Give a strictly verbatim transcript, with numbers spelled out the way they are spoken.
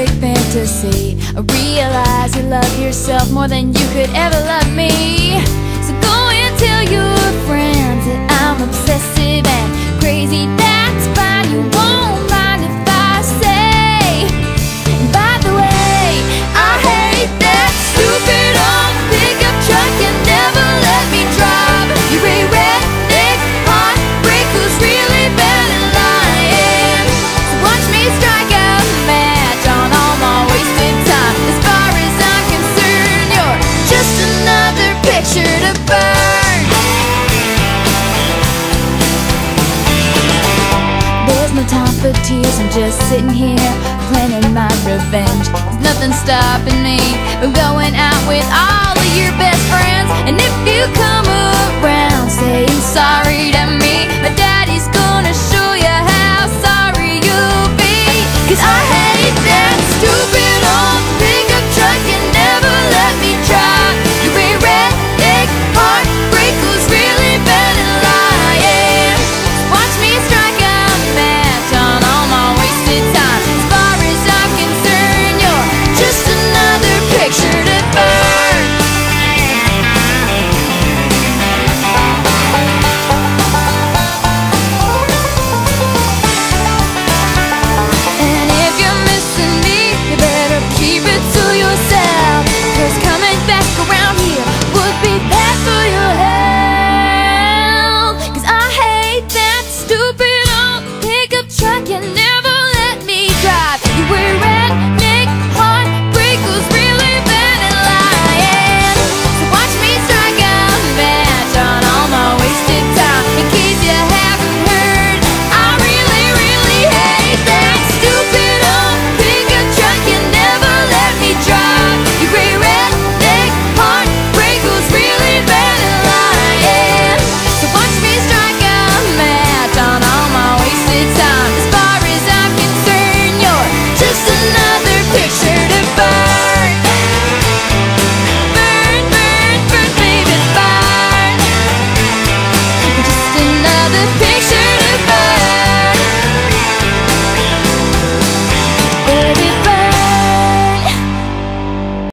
perfect fantasy. I realize you love yourself more than you could ever love me. So go and tell your friends that I'm obsessive and crazy. That's fine, you won't mind if I say. And by the way, I hate that stupid old pickup truck. You never let me drive. You're a redneck heartbreak who's really bad at lying. So watch me strike a match on all my wasted time. As far as I'm concerned, you're just another picture to burn. There's no time for tears, I'm just sitting here planning my revenge. There's nothing stopping me from going out with all of your best friends. And if you come around saying sorry to me, my daddy's gonna show you how sorry you'll be. 'Cause I